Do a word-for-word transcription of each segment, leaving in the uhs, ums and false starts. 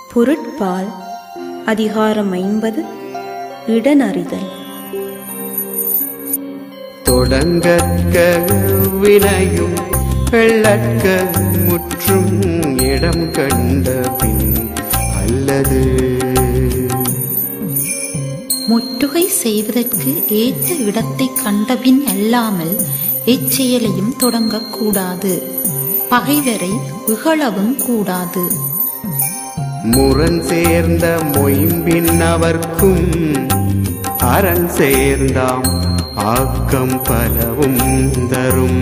பொருட்பால் அதிகாரம் ஐம்பது. இடனறிதல். தொடங்கற்க வினையும் வெள்ளற்க முற்றும் இடம் கண்ட பின் அல்லது முற்றுகை செய்வதற்கு ஏற்ற இடத்தை கண்டபின் அல்லாமல் எச்செயலையும் தொடங்கக்கூடாது. பகைவரை இகழவும் கூடாது. முரண் சேர்ந்த மொயம்பின் அவர்க்கும் அரண் சேர்ந்தாம் ஆக்கம் பலவும் தரும்.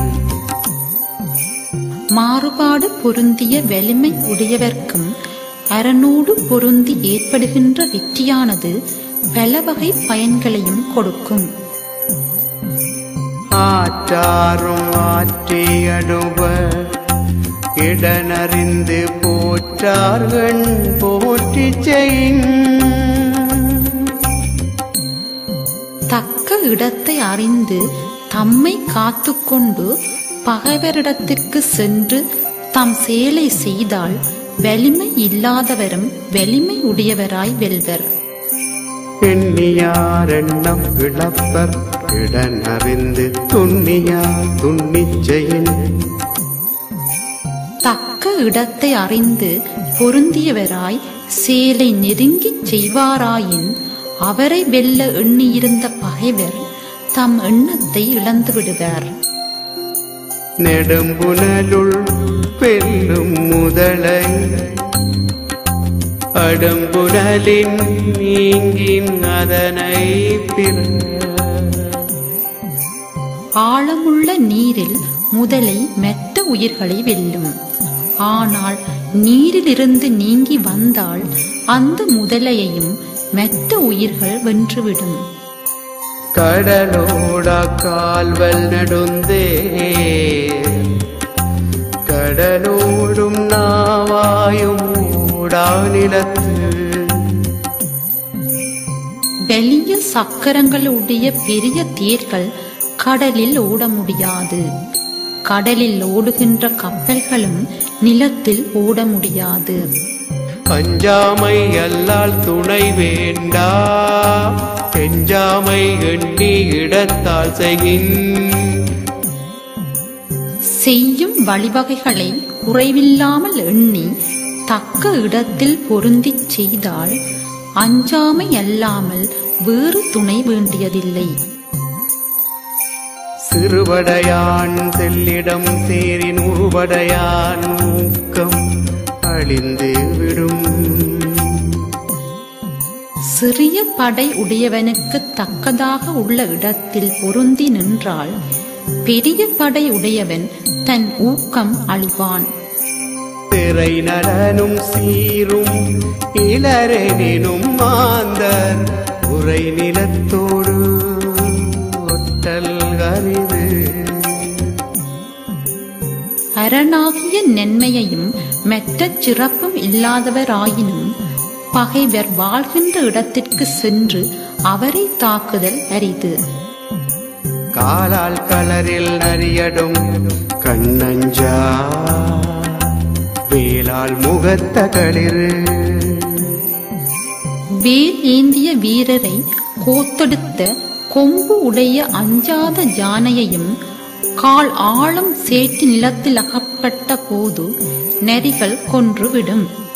மாறுபாடு பொருந்திய வலிமை உடையவர்க்கும் அரணோடு பொருந்தி ஏற்படுகின்ற வெற்றியானது பல வகை பயன்களையும் கொடுக்கும். ஆற்றாரும் ஆற்றியடுவ இடனறிந்து போற்றார்கள் போற்றி செயின். தக்க இடத்தை அறிந்து தம்மை காத்துக்கொண்டு பகைவரிடத்திற்கு சென்று தாம் செயலை செய்தால் வலிமை இல்லாதவரும் வலிமை உடையவராய் வெல்வர். எண்ணியார் எண்ணம் இழப்பர் இடனறிந்து துண்ணியார் துண்ணிச்செயின். தக்க இடத்தை அறிந்து பொருந்தியவராய் செயலை நெருங்கிச் செய்வாராயின் அவரை வெல்ல எண்ணியிருந்த பகைவர் தம் எண்ணத்தை இழந்து விடுவார். நெடும்புனலுள் வெல்லும் முதலை அடும்புனலின் நீங்கின் அதனை பிற. ஆழமுள்ள நீரில் முதலை மெத்த உயிர்களை வெல்லும். ஆனால் நீரிலிருந்து நீங்கி வந்தால் அந்த முதலையையும் மெத்த உயிர்கள் வென்றுவிடும். கடலோடா கால்வல் நடுந்தே கடலோடும் நாவாயும் ஓடா நிலத்து. வெளிய சக்கரங்களுடைய பெரிய தேர்கள் கடலில் ஓட முடியாது. கடலில் ஓடுகின்ற கப்பல்களும் நிலத்தில் ஓட முடியாது. அஞ்சாமை அல்லால் துணை வேண்டா எஞ்சாமை எண்ணி இடத்தால் செய்கின். செய்யும் வழிவகைகளை குறைவில்லாமல் எண்ணி தக்க இடத்தில் பொருந்திச் செய்தால் அஞ்சாமை அல்லாமல் வேறு துணை வேண்டியதில்லை. சிறுவடையான் செல்லிடம் சேரின் உருவடையான் ஊக்கம் அழிந்து விடும். சிறிய படை உடையவனுக்கு தக்கதாக உள்ள இடத்தில் பொருந்தி நின்றால் பெரிய படை உடையவன் தன் ஊக்கம் அழிவான். திரை நலனும் சீரும் இளரெனினும் மாந்தர் உரை நிலத்தோடு ஒட்டல் அரிது. அரணாகிய நன்மையையும் மெத்த சிறப்பும் இல்லாதவராயினும் பகைவர் வாழ்கின்ற இடத்திற்கு சென்று அவரை தாக்குதல் அரிது. காலால் களரில் நரியடும் கண்ணஞ்சா வேலால் முகத்த களிறு. வேல் ஏந்திய வீரரை கோத்தெடுத்த கொம்பு உடைய அஞ்சாத யானையையும் கால் ஆழம் சேற்று நிலத்தில் அகப்பட்ட போது நரிகள் கொன்றுவிடும்.